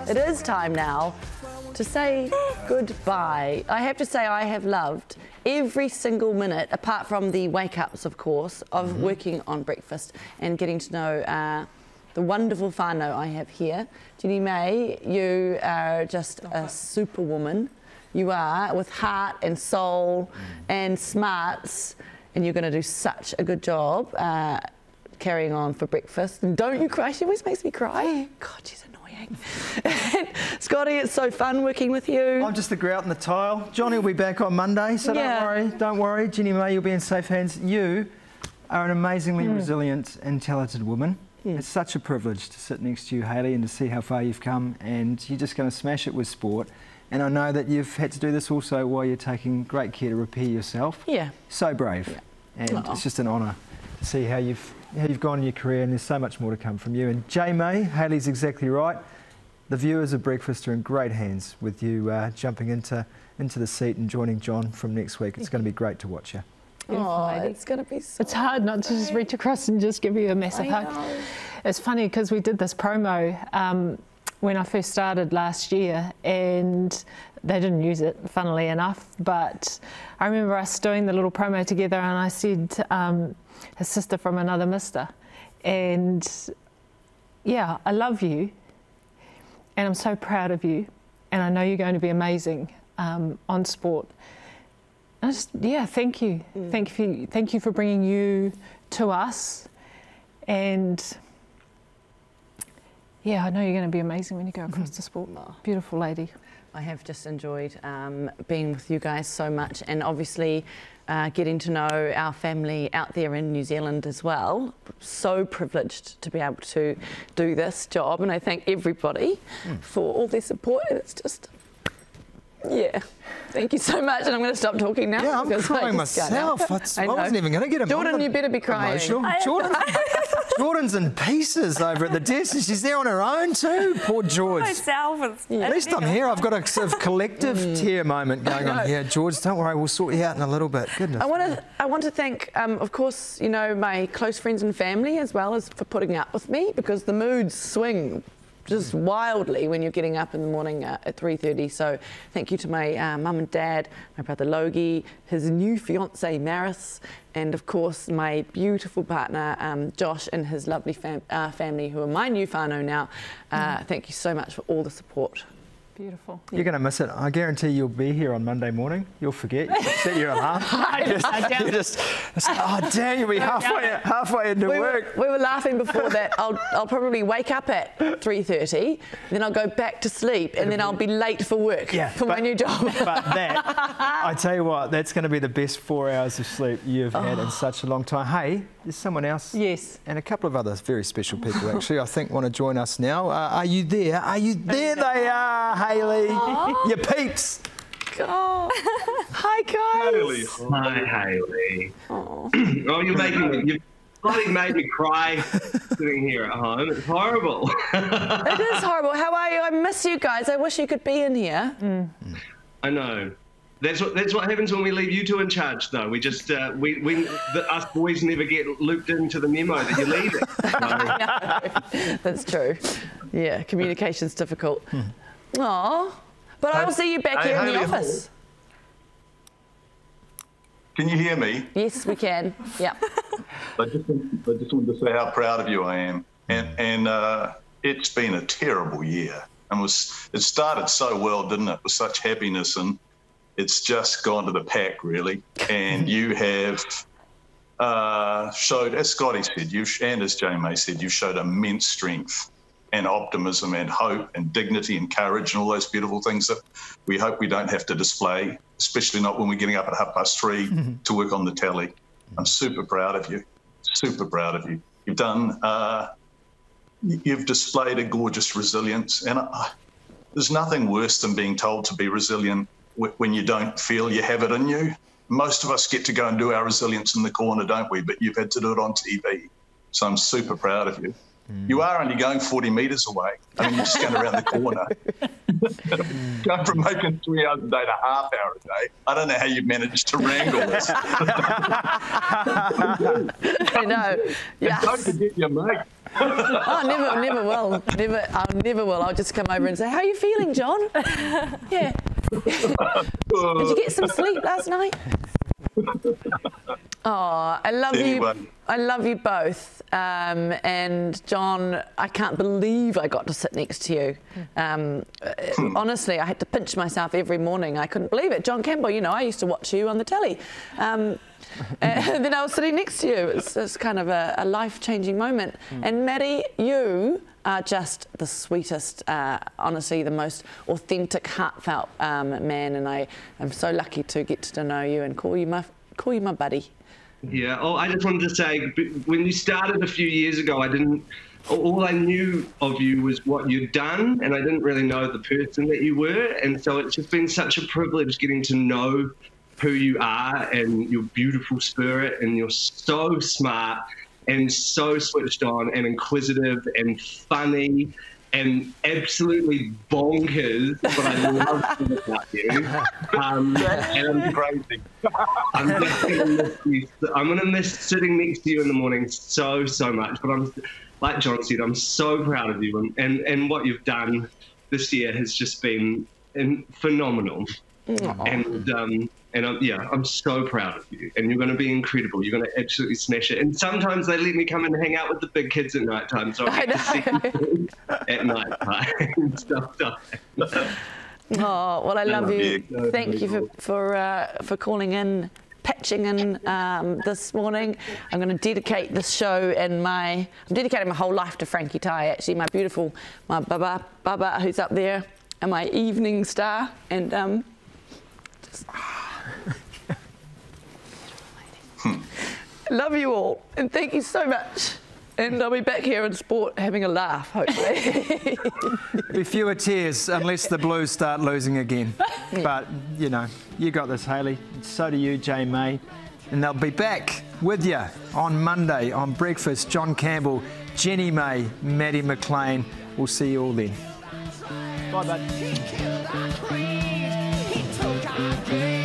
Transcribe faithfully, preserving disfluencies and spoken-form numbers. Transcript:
it is time now to say goodbye. I have to say I have loved every single minute, apart from the wake-ups, of course, of mm-hmm. working on breakfast and getting to know uh, the wonderful whānau I have here. Jenny May, you are just a superwoman. You are, with heart and soul mm. and smarts, and you're going to do such a good job uh, carrying on for breakfast. And don't you cry? She always makes me cry. God, she's annoying. And Scotty, it's so fun working with you. I'm just the grout in the tile. Johnny will be back on Monday, so yeah. don't worry, don't worry. Jenny May, you'll be in safe hands. You are an amazingly mm. resilient and talented woman. Yes. It's such a privilege to sit next to you, Hayley, and to see how far you've come, and you're just going to smash it with sport. And I know that you've had to do this also while you're taking great care to repair yourself. Yeah. So brave. Yeah. And Aww. It's just an honour to see how you've how you've gone in your career, and there's so much more to come from you. And J May, Hayley's exactly right. The viewers of Breakfast are in great hands with you uh, jumping into into the seat and joining John from next week. It's going to be great to watch you. Oh, it's going to be so It's hard not to just reach across and just give you a massive hug. It's funny because we did this promo um, when I first started last year, and they didn't use it, funnily enough, but I remember us doing the little promo together, and I said um, his sister from another mister, and yeah, I love you and I'm so proud of you, and I know you're going to be amazing um, on sport. I just, yeah, thank you. Mm. Thank you. Thank you for bringing you to us. And yeah, I know you're going to be amazing when you go across the sport. Oh. Beautiful lady. I have just enjoyed um, being with you guys so much, and obviously uh, getting to know our family out there in New Zealand as well. So privileged to be able to do this job, and I thank everybody mm. for all their support. And it's just, yeah, thank you so much. And I'm going to stop talking now. Yeah, I'm crying myself. I, I wasn't even going to get emotional. Jordan, you better be crying. Emotional. Jordan, Jordan's in pieces over at the desk, and she's there on her own too. Poor George. Myself. Yeah. At least I'm here. I've got a sort of collective mm. tear moment going on here. George, don't worry, we'll sort you out in a little bit. Goodness. I want to. I want to thank, um, of course, you know, my close friends and family, as well as for putting up with me, because the moods swing just wildly when you're getting up in the morning uh, at three thirty. So thank you to my uh, mum and dad, my brother Logie, his new fiancée Maris, and of course my beautiful partner um, Josh and his lovely fam uh, family, who are my new whānau now. Uh, mm. Thank you so much for all the support. Beautiful. You're going to miss it. I guarantee you'll be here on Monday morning. You'll forget. You'll set your alarm. I just, I you just, oh, damn, you'll be halfway, halfway into we work. Were, we were laughing before that. I'll, I'll probably wake up at three thirty, then I'll go back to sleep, and then I'll be late for work yeah, for but, my new job. But that, I tell you what, that's going to be the best four hours of sleep you've had oh. in such a long time. Hey, there's someone else. Yes. And a couple of other very special people, actually, I think, want to join us now. Uh, are you there? Are you there? They are, Hayley. Oh. Your peeps. Oh. Hi, guys. Hayley. Hi, Hayley. Oh, oh you're making me, you've probably made me cry sitting here at home. It's horrible. It is horrible. How are you? I miss you guys. I wish you could be in here. Mm. I know. That's what that's what happens when we leave you two in charge, though. We just uh, we we the, us boys never get looped into the memo that you're leaving. So. That's true. Yeah, communication's difficult. Hmm. Aw. But I will see you back hey, here in the office. Can you hear me? Yes, we can. Yeah. I just, I just wanted to say how proud of you I am, and and uh, it's been a terrible year, and was it started so well, didn't it? With such happiness, and it's just gone to the pack, really. And you have uh, showed, as Scotty said, you and as J May said, you showed immense strength and optimism and hope and dignity and courage and all those beautiful things that we hope we don't have to display, especially not when we're getting up at half past three mm-hmm. to work on the tally. I'm super proud of you, super proud of you. You've done, uh, you've displayed a gorgeous resilience, and uh, there's nothing worse than being told to be resilient when you don't feel you have it in you. Most of us get to go and do our resilience in the corner, don't we? But you've had to do it on T V. So I'm super proud of you. Mm. You are only going forty metres away. I mean, you're just going around the corner. Going from making three hours a day to half hour a day. I don't know how you managed to wrangle this. I know. Yes. And don't forget your mate. Oh, never, never will. Never, I never will. I'll just come over and say, "How are you feeling, John?" Yeah. Did you get some sleep last night? Oh, I love Anyway. you. I love you both. Um, and John, I can't believe I got to sit next to you. Um, honestly, I had to pinch myself every morning. I couldn't believe it. John Campbell, you know, I used to watch you on the telly. Um, and then I was sitting next to you. It's, it's kind of a, a life-changing moment. And Matty, you are just the sweetest, uh, honestly, the most authentic, heartfelt um, man. And I am so lucky to get to know you and call you my, call you my buddy. Yeah. Oh, I just wanted to say, when you started a few years ago, I didn't. All I knew of you was what you'd done, and I didn't really know the person that you were. And so it's just been such a privilege getting to know who you are and your beautiful spirit, and you're so smart and so switched on and inquisitive and funny and absolutely bonkers, but I love it about you. Um, and I'm crazy. I'm just gonna miss you. I'm gonna miss sitting next to you in the morning so, so much. But I'm, like John said, I'm so proud of you, and, and, and what you've done this year has just been in, phenomenal. Aww. And um, and I'm, yeah, I'm so proud of you, and you're going to be incredible. You're going to absolutely smash it. And sometimes they let me come and hang out with the big kids at night time, so I get I to see you at night time and stuff. stuff. Oh, well, I love you. Yeah. Thank you for for uh, for calling in, patching in um, this morning. I'm going to dedicate this show and my I'm dedicating my whole life to Frankie Tai. Actually, my beautiful my Baba Baba who's up there, and my evening star, and um. Just, love you all, and thank you so much. And I'll be back here in sport having a laugh, hopefully. There'll be fewer tears unless the Blues start losing again. But, you know, you got this, Hayley. So do you, J May. And they'll be back with you on Monday on Breakfast. John Campbell, Jenny May, Maddie McLean. We'll see you all then. Bye, bud.